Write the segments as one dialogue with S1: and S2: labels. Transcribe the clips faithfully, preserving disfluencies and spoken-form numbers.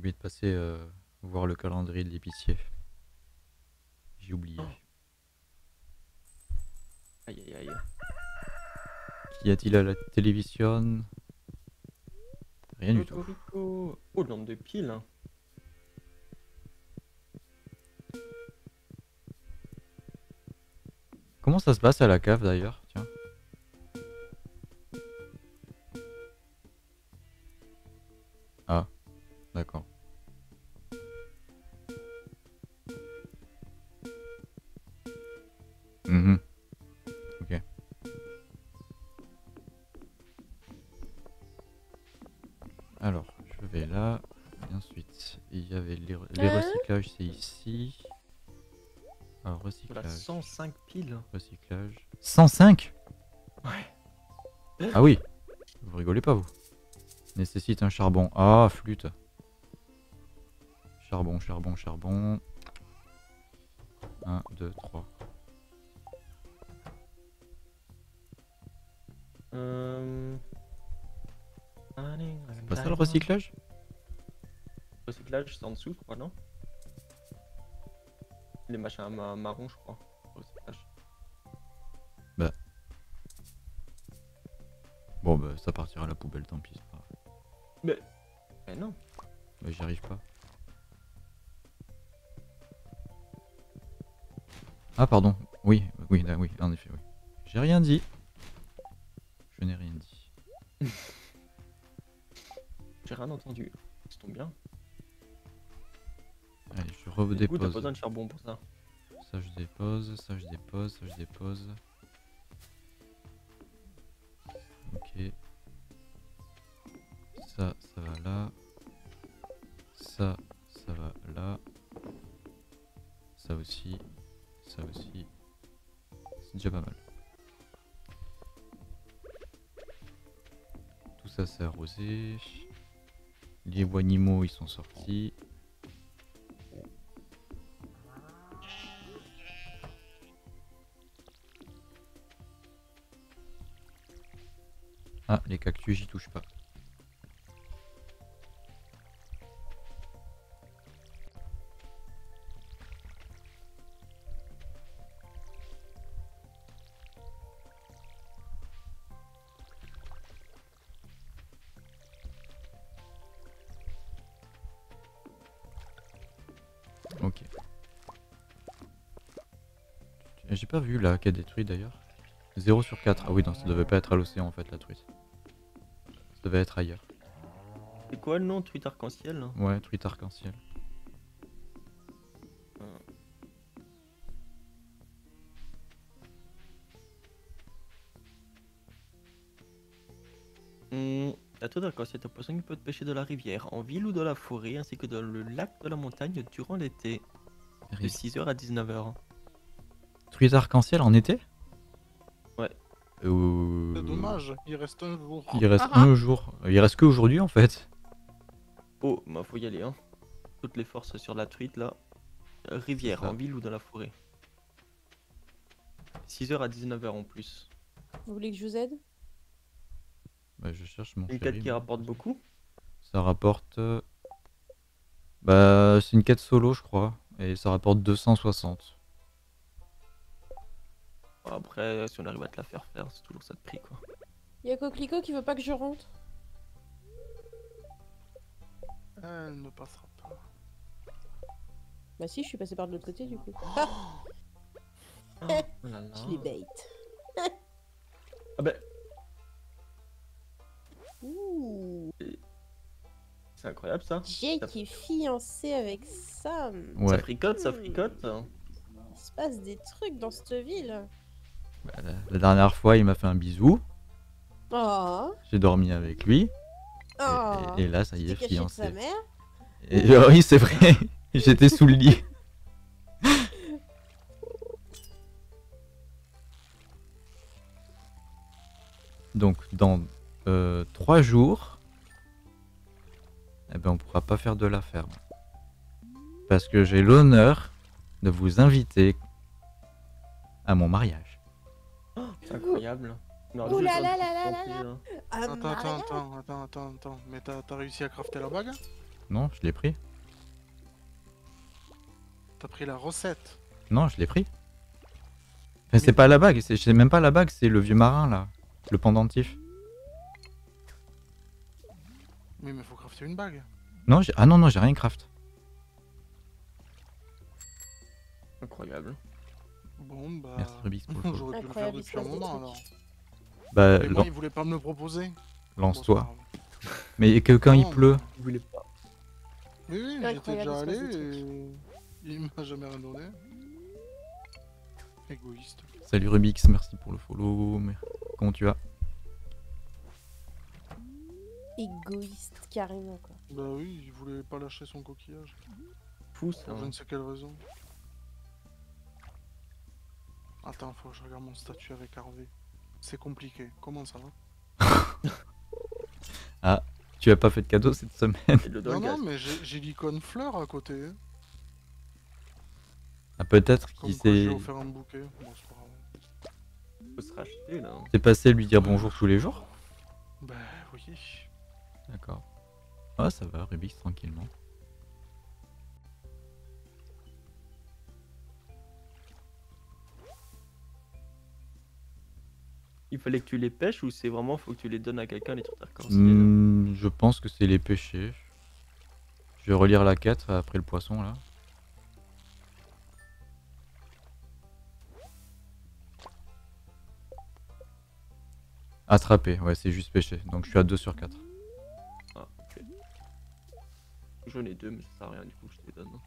S1: oublié de passer euh, voir le calendrier de l'épicier. J'ai oublié.
S2: Oh. Aïe aïe aïe.
S1: Qu'y a-t-il à la télévision? Rien du tout.
S2: Cocorico. Oh, le nombre de piles. Hein.
S1: Comment ça se passe à la cave d'ailleurs? Tiens. Ah, d'accord. Mhm. Ok. Alors, je vais là. Et ensuite, il y avait les, les
S3: Hein
S1: recyclages, c'est ici. Alors,
S2: Voilà,
S1: recyclage.
S2: cent cinq piles.
S1: Recyclage. cent cinq?
S2: Ouais.
S1: Ah oui. Vous rigolez pas, vous. Nécessite un charbon. Ah, flûte. Charbon, charbon, charbon. un, deux, trois.
S2: Euh...
S1: C'est pas ça le recyclage?
S2: Recyclage, c'est en dessous, je crois, non? Les machins ma marron, je crois. Recyclage.
S1: Bah. Bon, bah, ça partira à la poubelle, tant pis. C'est pas grave.
S2: Mais... Mais non.
S1: Bah, j'y arrive pas. Ah, pardon. Oui, oui, ah, oui, en effet, oui. J'ai rien dit. Je n'ai rien dit.
S2: J'ai rien entendu. Ça tombe bien.
S1: Allez, je
S2: Du coup, t'as
S1: redépose.
S2: besoin de charbon pour ça.
S1: Ça, je dépose. Ça, je dépose. Ça, je dépose. Ok. Ça, ça va là. Ça, ça va là. Ça aussi. Ça aussi. C'est déjà pas mal. Tout ça, c'est arrosé. Les animaux, ils sont sortis. Ah, les cactus, j'y touche pas. Ok. J'ai pas vu là qui a détruit d'ailleurs. zéro sur quatre. Ah oui, non, ça devait pas être à l'océan en fait la truite. Ça devait être ailleurs.
S2: C'est quoi le nom, truite arc-en-ciel là?
S1: Ouais, truite arc-en-ciel.
S2: Hum, la truite arc-en-ciel est un poisson qui peut pêcher de la rivière, en ville ou dans la forêt, ainsi que dans le lac de la montagne durant l'été. De six heures à dix-neuf heures.
S1: Truite arc-en-ciel en été?
S2: Ouais.
S1: Euh...
S4: C'est dommage, il reste un jour.
S1: Il reste
S4: Ah,
S1: un jour. Il reste que aujourd'hui en fait.
S2: Oh, bah faut y aller, hein. Toutes les forces sur la truite là. Euh, rivière,
S1: ça.
S2: en ville ou dans la forêt. six heures à dix-neuf heures en plus.
S3: Vous voulez que je vous aide?
S1: Bah, je cherche mon
S2: Une
S1: chéri,
S2: quête qui
S1: mais-
S2: rapporte beaucoup.
S1: Ça rapporte... euh, Bah, c'est une quête solo je crois. Et ça rapporte deux cent soixante.
S2: Après, si on arrive à te la faire faire, c'est toujours ça de prix quoi.
S3: Il y a Coquelicot qui veut pas que je rentre.
S4: elle ne passera pas.
S3: Bah si, je suis passé par de l'autre côté du coup.
S2: Oh là là.
S3: Je les bait.
S2: Ah bah,
S3: Ouh.
S2: c'est incroyable ça.
S3: Jay qui est fiancé avec Sam.
S2: Ça
S1: Ouais.
S2: fricote, ça
S3: Hmm.
S2: fricote.
S3: Il se passe des trucs dans cette ville.
S1: Bah, la, la dernière fois il m'a fait un bisou.
S3: Oh.
S1: J'ai dormi avec lui. Et,
S3: Oh.
S1: et- et là ça y est,
S3: T'es caché de
S1: fiancé.
S3: sa mère.
S1: Et, oh, oui c'est vrai. J'étais sous le lit. Donc dans euh, trois jours, eh ben, on pourra pas faire de la ferme. Parce que j'ai l'honneur de vous inviter à mon mariage.
S2: Oh, c'est incroyable. Mais alors,
S3: Ouh
S2: juste
S3: là
S2: en
S3: là
S2: dessous,
S3: là là
S2: en
S3: là
S2: plus,
S3: là.
S2: hein.
S3: Un
S4: Attends, attends,
S3: mariage.
S4: attends, attends, attends, attends. Mais t'as t'as réussi à crafter la bague?
S1: Non, je l'ai pris.
S4: T'as pris la recette.
S1: Non, je l'ai pris. Enfin, c'est pas la bague, c'est c'est même pas la bague, c'est le vieux marin là. Le pendentif.
S4: Oui, mais faut crafter une bague.
S1: Non, j'ai- ah non, non, j'ai rien craft.
S2: Incroyable.
S4: Bon, bah.
S1: Merci Rubix pour le follow.
S4: J'aurais pu le faire
S3: Incroyable,
S4: depuis un
S3: espèce de
S4: moment
S3: truc.
S4: alors.
S1: Bah,
S4: Mais moi,
S1: lan-
S4: il voulait pas me le proposer.
S1: lance-toi.
S4: Bon, c'est pas grave.
S1: Mais que quand il
S4: Non,
S1: pleut.
S2: Vous voulez pas.
S4: Oui, oui, j'étais
S3: Incroyable,
S4: déjà allé
S3: espèce de
S4: et. Il m'a jamais rien donné. Égoïste.
S1: Salut Rubix, merci pour le follow. mais- Comment tu vas?
S3: Égoïste, carrément, quoi.
S4: Bah oui, il voulait pas lâcher son coquillage.
S2: Fou ça.
S4: Pour je ne sais quelle raison. Attends, faut que je regarde mon statut avec Harvey. C'est compliqué. Comment ça va?
S1: Tu as pas fait de cadeau cette semaine?
S2: Et le
S4: Non,
S2: Dolgas.
S4: non, mais j'ai j'ai l'icône fleur à côté. hein.
S1: Ah, peut-être
S4: Comme
S1: qu'il
S4: quoi j'ai
S1: s'est
S4: offert un bouquet. Bon, c'est pas grave.
S2: Faut se racheter là.
S1: s'est passé lui dire bonjour tous les jours?
S4: Bah oui.
S1: D'accord. Ah, ça va, Rubix, tranquillement.
S2: Il fallait que tu les pêches ou c'est vraiment faut que tu les donnes à quelqu'un les trucs d'arc-en-ciel?
S1: Hmm, je pense que c'est les pêchés. Je vais relire la quête après le poisson là. Attraper, ouais, c'est juste pêcher. Donc je suis à deux sur quatre.
S2: Ah, ok. J'en ai deux mais ça sert à rien du coup je te les donne.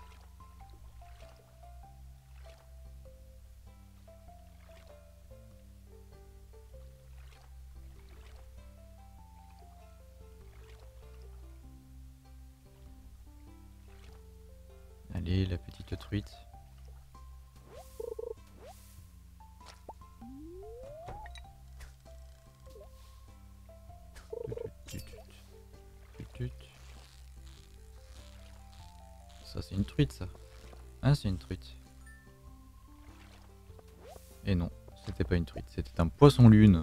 S1: Allez, la petite truite. Ça c'est une truite ça. Ah c'est une truite. Et non, c'était pas une truite, c'était un poisson lune.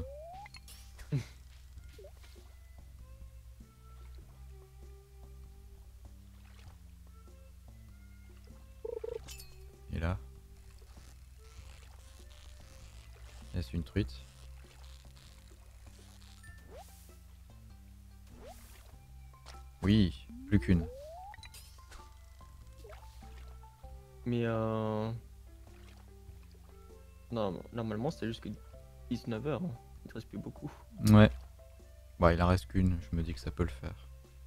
S1: Et là, est-ce une truite? Oui, plus qu'une.
S2: Mais euh... Non, normalement c'est juste que dix-neuf heures. Hein. Il te reste plus beaucoup.
S1: Ouais. Bah il en reste qu'une, je me dis que ça peut le faire.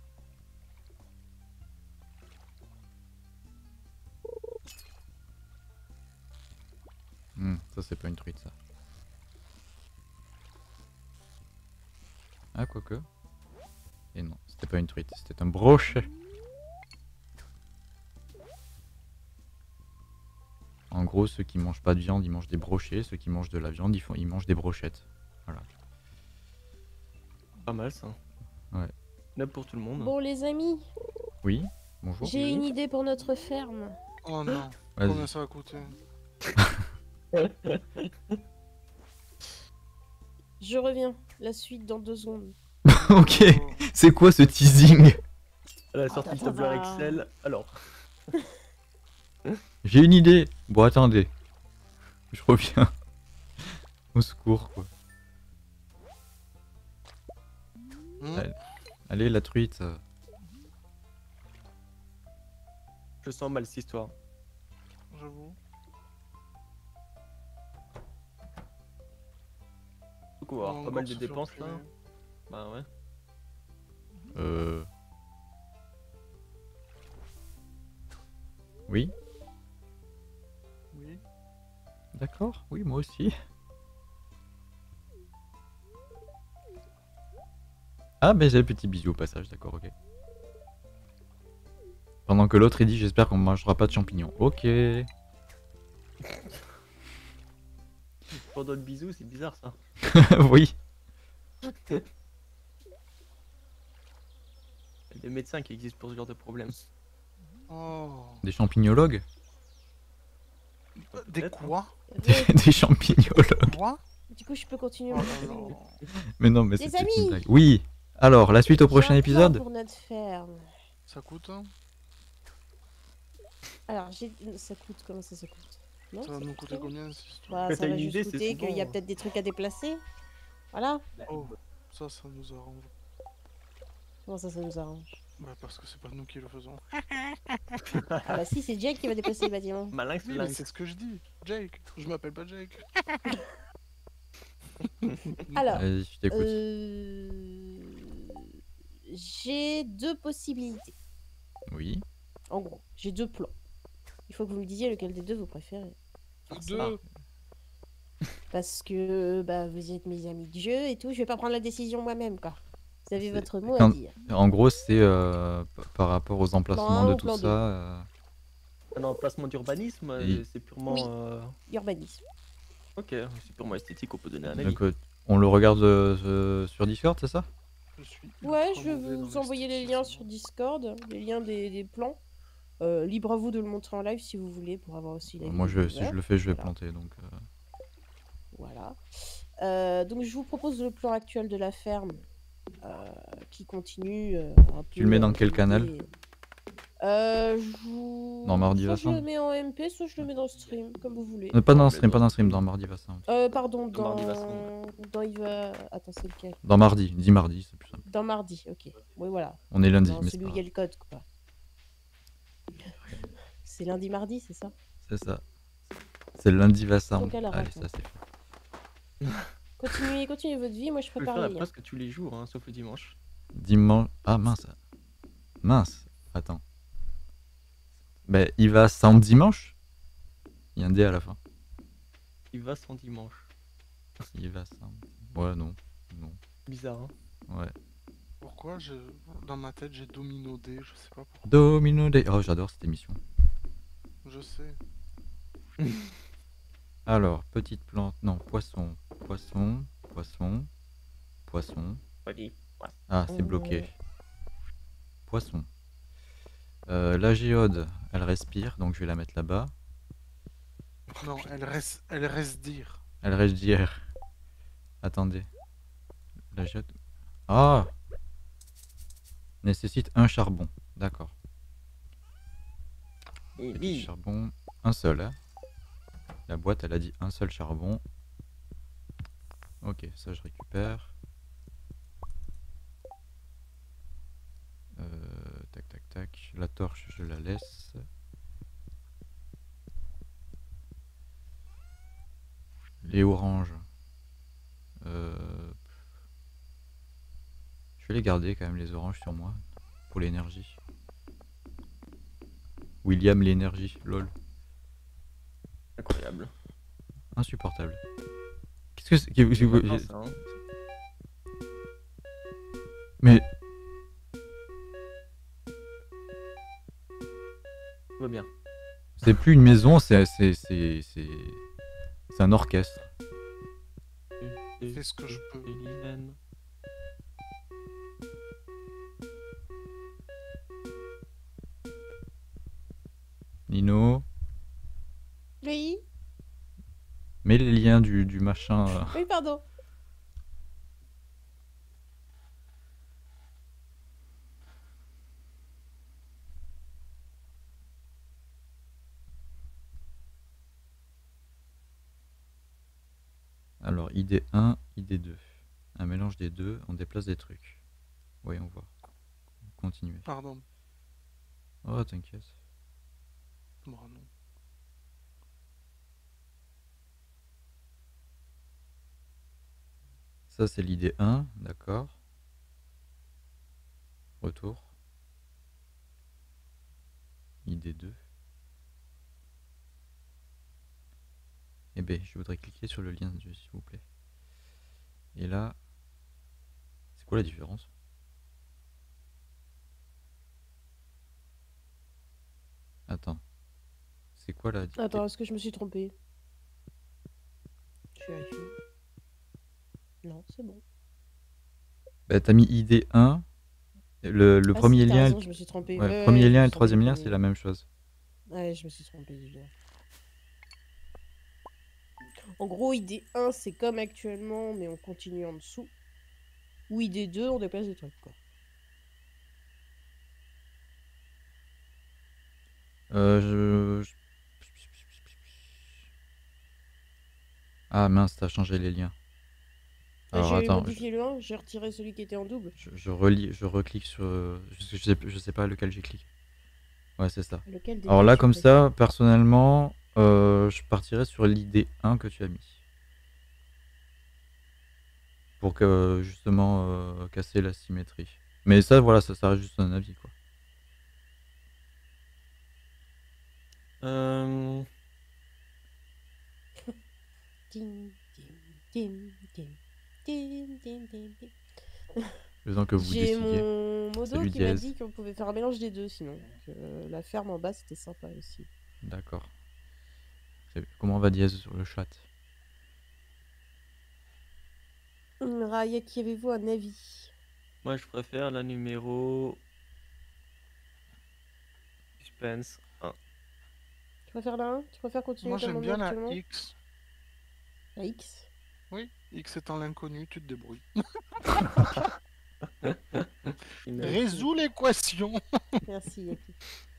S1: Hmm, ça c'est pas une truite ça. Ah quoique. Et non, c'était pas une truite, c'était un brochet. En gros, ceux qui mangent pas de viande, ils mangent des brochets. Ceux qui mangent de la viande, ils, font, ils mangent des brochettes. Voilà.
S2: Pas mal ça.
S1: Ouais.
S2: Là pour tout le monde.
S3: Bon, les amis,
S1: Oui, bonjour.
S3: j'ai une idée pour notre ferme.
S4: Oh non.
S1: Vas-y.
S4: Combien ça va coûter?
S3: Je reviens. La suite dans deux secondes.
S1: Ok,
S4: Oh.
S1: c'est quoi ce teasing?
S2: Elle a sorti le
S3: ça
S2: tableur
S3: va.
S2: Excel. Alors.
S1: J'ai une idée. Bon, attendez. Je reviens. Au secours, quoi.
S4: Hmm,
S1: Ouais. Allez, la truite. euh,
S2: Je sens mal cette histoire.
S4: J'avoue.
S2: Donc on va avoir
S4: On
S2: pas
S4: va
S2: mal
S4: encore
S2: de
S4: se faire
S2: dépenses là.
S4: enculer.
S2: Bah ouais.
S1: Euh... Oui,
S4: Oui.
S1: d'accord. Oui, moi aussi. Ah, ben j'ai le petit bisou au passage, d'accord, ok. Pendant que l'autre il dit j'espère qu'on mangera pas de champignons. Ok.
S2: Pendant le bisou, c'est bizarre ça.
S1: Oui.
S2: Il y a des médecins qui existent pour ce genre de problème.
S4: Oh.
S1: Des champignologues.
S4: Des
S2: Peut-être, hein.
S4: quoi?
S3: Ouais,
S1: Des champignologues.
S4: Quoi?
S3: du coup, je peux continuer.
S4: Oh
S3: mon
S4: là
S3: film.
S1: Mais non, mais
S3: Les
S1: c'était
S3: amis.
S1: une blague. Oui. Alors, la suite au
S3: J'ai
S1: prochain
S3: un plan
S1: épisode.
S3: pour notre ferme.
S4: Ça coûte, hein?
S3: Alors, j'ai... ça coûte, comment ça, ça coûte? Non,
S4: Ça va
S3: ça
S4: nous
S3: coûte
S4: coûter
S3: rien.
S4: combien cette histoire?
S3: Bah,
S2: Quand
S3: ça
S2: t'as
S3: va
S2: une
S3: juste
S2: idée, c'est
S3: coûter qu'il y a
S2: souvent.
S3: peut-être des trucs à déplacer. Voilà.
S4: Oh, ça, ça nous arrange.
S3: Comment ça, ça nous arrange?
S4: Bah, parce que c'est pas nous qui le faisons.
S3: Ah bah si, c'est Jack qui va déplacer les bâtiments.
S2: Malin,
S4: Oui, mais
S2: malin.
S4: c'est ce que je dis. Jake. Je m'appelle pas Jake.
S3: Alors,
S1: Vas-y, je t'écoute.
S3: euh... j'ai deux possibilités.
S1: Oui.
S3: En gros, j'ai deux plans. Il faut que vous me disiez lequel des deux vous préférez. Forcément.
S4: Deux.
S3: Parce que bah, vous êtes mes amis de jeu et tout, je vais pas prendre la décision moi-même, quoi. Vous avez
S1: C'est-
S3: votre mot à
S1: quand-
S3: dire.
S1: En gros, c'est euh, p- par rapport aux emplacements
S3: un
S1: de
S3: ou
S1: tout
S3: plan
S1: ça.
S3: deux.
S1: euh,
S2: Un emplacement d'urbanisme,
S1: Et-
S2: euh, c'est purement.
S3: Oui.
S2: euh,
S3: Urbanisme.
S2: Ok, c'est purement esthétique, on peut donner un avis.
S1: donc, euh, on le regarde euh, euh, sur Discord, c'est ça?
S4: Je suis
S3: Ouais,
S4: ultra
S3: je vais
S4: mauvais dans
S3: vous envoyer les
S4: l'esthétique,
S3: liens
S4: ça
S3: sur
S4: va.
S3: Discord, les liens des, des plans. Euh, libre à vous de le montrer en live si vous voulez, pour avoir aussi l'avis
S1: Moi,
S3: des
S1: je, si
S3: viewers.
S1: je le fais, je vais
S3: Voilà.
S1: planter. Donc, euh,
S3: Voilà. Euh, donc je vous propose le plan actuel de la ferme euh, qui continue euh, un
S1: Tu
S3: peu
S1: le mets dans
S3: à
S1: quel canal?
S3: l'idée. Euh, je vous...
S1: Dans Mardi
S3: Soit je le
S1: Vincent?
S3: mets en M P, soit je le mets dans le stream, comme vous voulez.
S1: Euh, Pas dans
S2: On
S1: le
S2: le
S1: stream,
S2: met
S1: pas
S2: dans
S1: dans
S2: le
S1: le stream,
S2: stream.
S1: dans Mardi Vincent.
S3: Euh, pardon,
S2: Dans Mardi
S3: dans...
S2: Vincent.
S3: dans il va... Attends, c'est lequel?
S1: Dans Mardi, dis Mardi, c'est plus simple.
S3: Dans mardi, ok. Oui, voilà.
S1: On est lundi,
S3: Dans
S1: mais c'est
S3: celui
S1: pas
S3: où il y a
S1: grave.
S3: le code, quoi. C'est lundi, mardi, c'est ça?
S1: C'est ça. C'est lundi Vincent.
S3: Donc, elle a
S1: Allez,
S3: raison.
S1: ça c'est fait.
S3: Continuez, continuez votre vie, moi je
S2: Tu peux le
S3: prépare
S2: faire
S3: les liens.
S2: presque tous les jours, hein, sauf le dimanche.
S1: Dimanche. Ah mince. Mince. Attends. Bah, il va sans dimanche? Il y a un D à la fin.
S2: Il va sans dimanche.
S1: Il va sans. Ouais, non. Non.
S2: Bizarre, hein.
S1: Ouais.
S4: Pourquoi je... dans ma tête j'ai Domino D, je sais pas pourquoi.
S1: Domino Day. Oh, j'adore cette émission.
S4: Je sais.
S1: Alors, petite plante. Non, poisson. Poisson. Poisson. Poisson.
S2: Vas-y.
S1: Ah, c'est bloqué. Poisson. Euh, la géode, elle respire, donc je vais la mettre là-bas.
S4: Non, elle reste, elle reste dire.
S1: Elle respire. Attendez. La géode. Ah! Nécessite un charbon. D'accord.
S2: Et
S1: Petit
S2: oui.
S1: charbon. Un seul, hein. La boîte, elle a dit un seul charbon. Ok, ça je récupère. Euh, tac, tac, tac. La torche, je la laisse. Les oranges. Euh, je vais les garder quand même, les oranges sur moi. Pour l'énergie. William l'énergie, lol.
S2: Incroyable.
S1: Insupportable. Qu'est-ce que c'est que-
S2: C'est
S1: que-
S2: pas ça, hein.
S1: Mais
S2: Tout va bien.
S1: c'est plus une maison, c'est c'est c'est c'est c'est un orchestre.
S4: Fais ce que je peux.
S2: Hélène.
S1: Nino,
S3: Oui,
S1: mets les liens du, du machin. euh.
S3: oui, pardon.
S1: Alors, I D un, I D deux. Un mélange des deux, on déplace des trucs. Voyons voir. Continuez.
S4: Pardon.
S1: Oh, t'inquiète.
S4: Bon, non.
S1: Ça, c'est l'I D un, d'accord. Retour. I D deux. Eh ben, je voudrais cliquer sur le lien, s'il vous plaît. Et là, c'est quoi la différence? Attends. C'est quoi la...
S3: Attends, est-ce que je me suis trompée? Je vérifie. Non, c'est bon.
S1: Bah, t'as mis I D un. Le, le
S3: Ah
S1: premier
S3: si, t'as
S1: lien,
S3: raison,
S1: le-
S3: je me suis trompée.
S1: ouais,
S3: Ouais,
S1: premier
S3: ouais,
S1: lien
S3: je
S1: et
S3: me
S1: le
S3: suis
S1: troisième
S3: trompée,
S1: lien,
S3: premier
S1: c'est la même chose.
S3: Ouais, je me suis trompée, désolé. En gros, I D un, c'est comme actuellement, mais on continue en dessous. Ou I D deux, on déplace des trucs, quoi.
S1: Euh, je... je- Ah mince, t'as changé les liens.
S3: Bah,
S1: Alors
S3: j'ai
S1: attends, je,
S3: modifié le un, j'ai retiré celui qui était en double.
S1: je, je relis, je reclique sur... euh, Je, je sais, je sais pas lequel j'ai cliqué. Ouais, c'est ça.
S3: Lequel des
S1: Alors
S3: deux
S1: là,
S3: tu
S1: comme
S3: préfères?
S1: ça, personnellement, euh, je partirais sur l'idée un que tu as mis. Pour que, justement, euh, casser la symétrie. Mais ça, voilà, ça, ça reste juste un avis, quoi.
S2: Euh...
S3: Tim, tim, tim, tim, tim, tim, tim, tim.
S1: Le temps que vous
S3: J'ai
S1: décidiez.
S3: mon modo
S1: Salut,
S3: qui m'a
S1: Diaz.
S3: dit qu'on pouvait faire un mélange des deux sinon. Que euh, la ferme en bas c'était sympa aussi.
S1: D'accord. C'est- Comment va Diaz sur le chat?
S3: Hum, Raya, qui avez-vous un avis?
S2: Moi, je préfère la numéro... Suspense un.
S3: Tu préfères la un? Tu préfères continuer
S4: Moi,
S3: comme
S4: j'aime
S3: on est
S4: bien la
S3: actuellement?
S4: X.
S3: La X?
S4: Oui, X étant l'inconnu, tu te débrouilles.
S2: Une-
S4: Résous l'équation.
S3: Merci Yaki.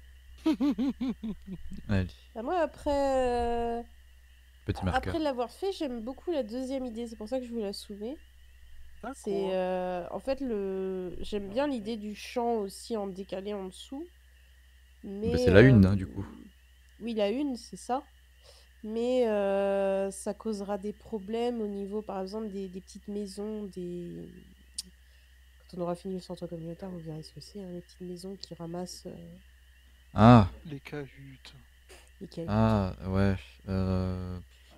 S1: Allez,
S3: Bah, moi après, euh,
S1: petit marqueur.
S3: après l'avoir fait, j'aime beaucoup la deuxième idée, c'est pour ça que je vous la soumets. C'est
S4: D'accord.
S3: euh, en fait le j'aime bien l'idée du champ aussi en décalé en dessous. Mais
S1: Bah, c'est la une,
S3: euh,
S1: hein, du coup.
S3: oui, la une, c'est ça. Mais euh, ça causera des problèmes au niveau, par exemple, des, des petites maisons, des... Quand on aura fini le centre communautaire, vous verrez ce que c'est, hein, les petites maisons qui ramassent euh,
S1: Ah,
S4: Les cahutes.
S3: les cailloux.
S1: ah, ouais. euh,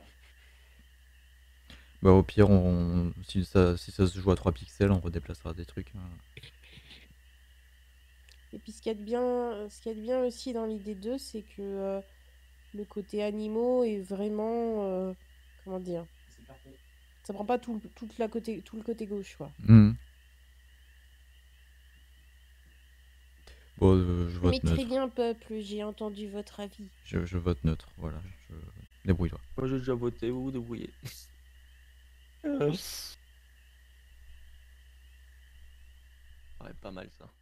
S1: Bah, au pire, on... si, ça, si ça se joue à trois pixels, on redéplacera des trucs, hein.
S3: Et puis ce qu'il y a de bien, ce qu'il y a de bien aussi dans l'idée deux, c'est que euh, le côté animaux est vraiment... euh, comment dire? Ça prend pas tout, le- toute la côté, tout le côté gauche, quoi.
S1: Mhm. Bon, euh, je vote
S3: Mais très
S1: neutre.
S3: bien, peuple, j'ai entendu votre avis.
S1: Je, je vote neutre, voilà. Je... Débrouille-toi.
S2: Moi, j'ai déjà voté, vous vous débrouillez. Euh. Ouais, pas mal ça.